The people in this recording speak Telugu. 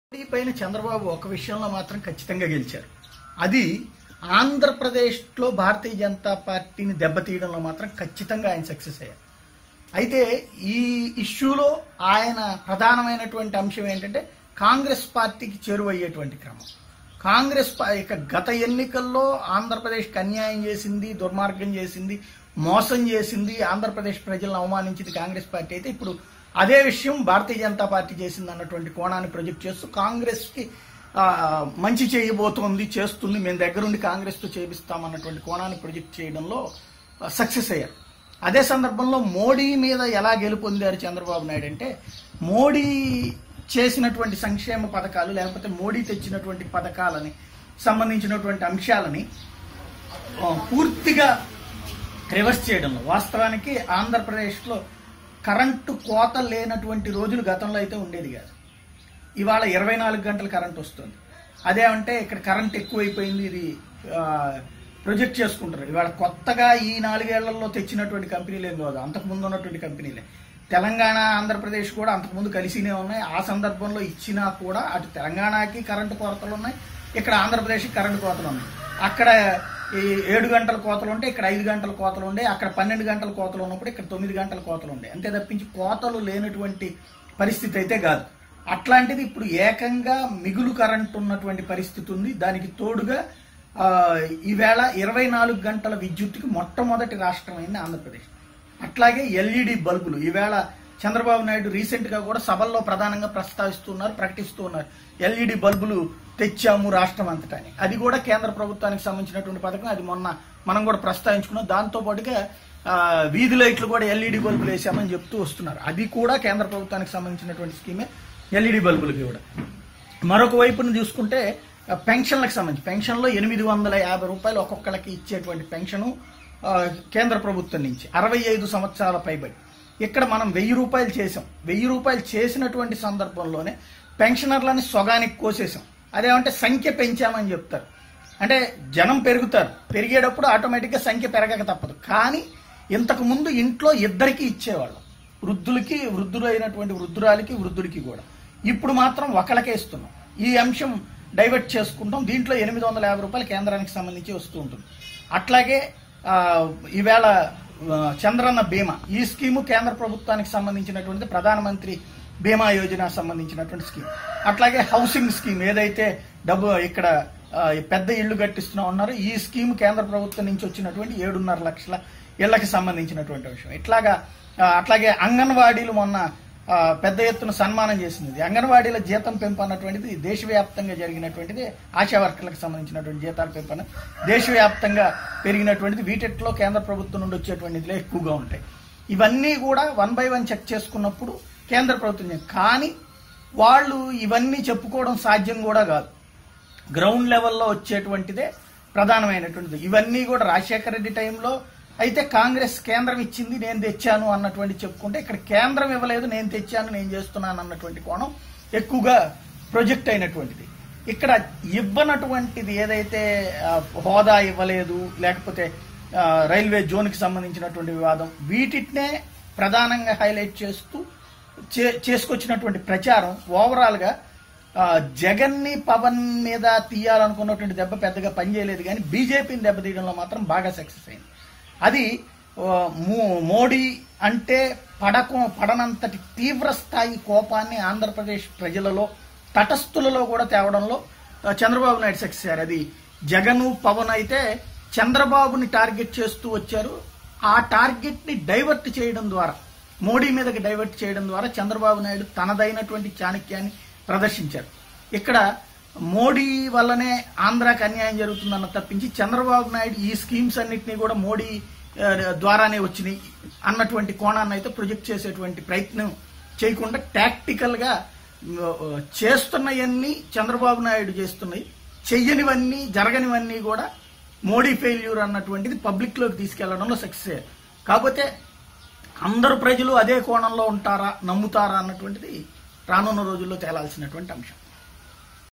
మోడీ పైన చంద్రబాబు ఒక విషయంలో మాత్రం ఖచ్చితంగా గెలిచారు. అది ఆంధ్రప్రదేశ్లో భారతీయ జనతా పార్టీని దెబ్బతీయడంలో మాత్రం ఖచ్చితంగా ఆయన సక్సెస్ అయ్యారు. అయితే ఈ ఇష్యూలో ఆయన ప్రధానమైనటువంటి అంశం ఏంటంటే కాంగ్రెస్ పార్టీకి చేరువయ్యేటువంటి క్రమం. కాంగ్రెస్ గత ఎన్నికల్లో ఆంధ్రప్రదేశ్కి అన్యాయం చేసింది, దుర్మార్గం చేసింది, మోసం చేసింది, ఆంధ్రప్రదేశ్ ప్రజలను అవమానించింది కాంగ్రెస్ పార్టీ. అయితే ఇప్పుడు అదే విషయం భారతీయ జనతా పార్టీ చేసింది అన్నటువంటి కోణాన్ని ప్రొజెక్ట్ చేస్తూ కాంగ్రెస్కి మంచి చేయబోతోంది, చేస్తుంది, మేము దగ్గరుండి కాంగ్రెస్తో చేపిస్తామన్నటువంటి కోణాన్ని ప్రొజెక్ట్ చేయడంలో సక్సెస్ అయ్యారు. అదే సందర్భంలో మోడీ మీద ఎలా గెలుపొందారు చంద్రబాబు నాయుడు అంటే, మోడీ చేసినటువంటి సంక్షేమ పథకాలు లేకపోతే మోడీ తెచ్చినటువంటి పథకాలని సంబంధించినటువంటి అంశాలని పూర్తిగా రివర్స్ చేయడంలో, వాస్తవానికి ఆంధ్రప్రదేశ్లో కరెంటు కోత లేనటువంటి రోజులు గతంలో అయితే ఉండేది కాదు. ఇవాళ 24 గంటలు కరెంట్ వస్తుంది. అదే అంటే ఇక్కడ కరెంట్ ఎక్కువైపోయింది, ఇది ప్రొజెక్ట్ చేసుకుంటారు. ఇవాళ కొత్తగా ఈ 4 ఏళ్లలో తెచ్చినటువంటి కంపెనీలు ఏం కాదు, అంతకుముందు ఉన్నటువంటి కంపెనీలే. తెలంగాణ, ఆంధ్రప్రదేశ్ కూడా అంతకుముందు కలిసినే ఉన్నాయి. ఆ సందర్భంలో ఇచ్చినా కూడా అటు తెలంగాణకి కరెంటు కోతలు ఉన్నాయి, ఇక్కడ ఆంధ్రప్రదేశ్కి కరెంటు కోతలు ఉన్నాయి. అక్కడ 7 గంటల కోతలు ఉంటే ఇక్కడ 5 గంటల కోతలు ఉండే, అక్కడ 12 గంటల కోతలు ఉన్నప్పుడు ఇక్కడ 9 గంటల కోతలు ఉండే. అంతే తప్పించి కోతలు లేనటువంటి పరిస్థితి అయితే కాదు. అట్లాంటిది ఇప్పుడు ఏకంగా మిగులు కరెంటు ఉన్నటువంటి పరిస్థితి ఉంది. దానికి తోడుగా ఈవేళ 24 గంటల విద్యుత్తుకి మొట్టమొదటి రాష్ట్రం అయింది ఆంధ్రప్రదేశ్. అట్లాగే ఎల్ఈడి బల్బులు ఈవేళ చంద్రబాబు నాయుడు రీసెంట్ గా కూడా సభల్లో ప్రధానంగా ప్రకటిస్తూ ఉన్నారు. ఎల్ఈడి బల్బులు తెచ్చాము రాష్ట్రం అంతటా అని. అది కూడా కేంద్ర ప్రభుత్వానికి సంబంధించినటువంటి పథకం. అది మొన్న మనం కూడా ప్రస్తావించుకున్నాం. దాంతో పాటుగా వీధి లైట్లు కూడా ఎల్ఈడి బల్బులు వేసామని చెప్తూ వస్తున్నారు. అది కూడా కేంద్ర ప్రభుత్వానికి సంబంధించినటువంటి స్కీమే, ఎల్ఈడి బల్బులకి కూడా. మరొక వైపును చూసుకుంటే పెన్షన్లకు సంబంధించి పెన్షన్లో 850 రూపాయలు ఒక్కొక్కరికి ఇచ్చేటువంటి పెన్షను కేంద్ర ప్రభుత్వం నుంచి 65 సంవత్సరాల పైబడి. ఇక్కడ మనం 1000 రూపాయలు చేసాం. 1000 రూపాయలు చేసినటువంటి సందర్భంలోనే పెన్షనర్లని సొగానికి కోసేసాం. అదేమంటే సంఖ్య పెంచామని చెప్తారు. అంటే జనం పెరుగుతారు, పెరిగేటప్పుడు ఆటోమేటిక్గా సంఖ్య పెరగక తప్పదు. కానీ ఇంతకు ముందు ఇంట్లో ఇద్దరికి ఇచ్చేవాళ్ళం, వృద్ధులకి, వృద్ధులైనటువంటి వృద్ధురాలికి, వృద్ధుడికి కూడా. ఇప్పుడు మాత్రం ఒకళ్ళకే ఇస్తున్నాం. ఈ అంశం డైవర్ట్ చేసుకుంటాం. దీంట్లో 850 రూపాయలు కేంద్రానికి సంబంధించి వస్తూ ఉంటుంది. అట్లాగే ఈవేళ చంద్రన్న బీమా, ఈ స్కీము కేంద్ర ప్రభుత్వానికి సంబంధించినటువంటి ప్రధానమంత్రి బీమా యోజన సంబంధించినటువంటి స్కీమ్. అట్లాగే హౌసింగ్ స్కీమ్, ఏదైతే డబ్బు ఇక్కడ పెద్ద ఇళ్లు కట్టిస్తున్నా ఉన్నారో ఈ స్కీమ్ కేంద్ర ప్రభుత్వం నుంచి వచ్చినటువంటి 7.5 లక్షల ఇళ్లకు సంబంధించినటువంటి విషయం. అట్లాగే అంగన్వాడీలు మొన్న పెద్ద ఎత్తున సన్మానం చేసింది. అంగన్వాడీల జీతం పెంపు అన్నటువంటిది దేశవ్యాప్తంగా జరిగినటువంటిది. ఆశా వర్కర్లకు సంబంధించినటువంటి జీతాల పెంపు అన్న దేశవ్యాప్తంగా పెరిగినటువంటిది. వీటిలో కేంద్ర ప్రభుత్వం నుండి వచ్చేటువంటి నిధులే ఎక్కువగా ఉంటాయి. ఇవన్నీ కూడా 1 by 1 చెక్ చేసుకున్నప్పుడు కేంద్ర ప్రభుత్వం. కానీ వాళ్ళు ఇవన్నీ చెప్పుకోవడం సాధ్యం కూడా కాదు. గ్రౌండ్ లెవెల్లో వచ్చేటువంటిదే ప్రధానమైనటువంటిది. ఇవన్నీ కూడా రాజశేఖర రెడ్డి టైంలో అయితే కాంగ్రెస్ కేంద్రం ఇచ్చింది, నేను తెచ్చాను అన్నటువంటి చెప్పుకుంటే, ఇక్కడ కేంద్రం ఇవ్వలేదు, నేను తెచ్చాను, నేను చేస్తున్నాను అన్నటువంటి కోణం ఎక్కువగా ప్రొజెక్ట్ అయినటువంటిది. ఇక్కడ ఇవ్వనటువంటిది ఏదైతే హోదా ఇవ్వలేదు, లేకపోతే రైల్వే జోన్కి సంబంధించినటువంటి వివాదం, వీటినే ప్రధానంగా హైలైట్ చేస్తూ చేసుకొచ్చినటువంటి ప్రచారం ఓవరాల్గా జగన్ని, పవన్ మీద తీయాలనుకున్నటువంటి దెబ్బ పెద్దగా పనిచేయలేదు. కానీ బీజేపీని దెబ్బతీయడంలో మాత్రం బాగా సక్సెస్ అయింది. అది మోడీ అంటే పడనంతటి తీవ్ర స్థాయి కోపాన్ని ఆంధ్రప్రదేశ్ ప్రజలలో, తటస్థులలో కూడా తేవడంలో చంద్రబాబు నాయుడు సక్సెస్ అయ్యారు. అది జగన్, పవన్ అయితే చంద్రబాబుని టార్గెట్ చేస్తూ వచ్చారు. ఆ టార్గెట్ ని డైవర్ట్ చేయడం ద్వారా, మోడీ మీదకి డైవర్ట్ చేయడం ద్వారా చంద్రబాబు నాయుడు తనదైనటువంటి చాణక్యాన్ని ప్రదర్శించారు. ఇక్కడ మోడీ వల్లనే ఆంధ్రాకి అన్యాయం జరుగుతుందన్న తప్పించి చంద్రబాబు నాయుడు ఈ స్కీమ్స్ అన్నింటినీ కూడా మోడీ ద్వారానే వచ్చినాయి అన్నటువంటి కోణాన్ని అయితే ప్రొజెక్ట్ చేసేటువంటి ప్రయత్నం చేయకుండా టాక్టికల్ గా చేస్తున్నవన్నీ చంద్రబాబు నాయుడు చేస్తున్నాయి, చెయ్యనివన్నీ, జరగనివన్నీ కూడా మోడీ ఫెయిల్యూర్ అన్నటువంటిది పబ్లిక్ లోకి తీసుకెళ్లడంలో సక్సెస్ అయ్యారు. కాకపోతే అందరు ప్రజలు అదే కోణంలో ఉంటారా, నమ్ముతారా అన్నటువంటిది రానున్న రోజుల్లో తేలాల్సినటువంటి అంశం.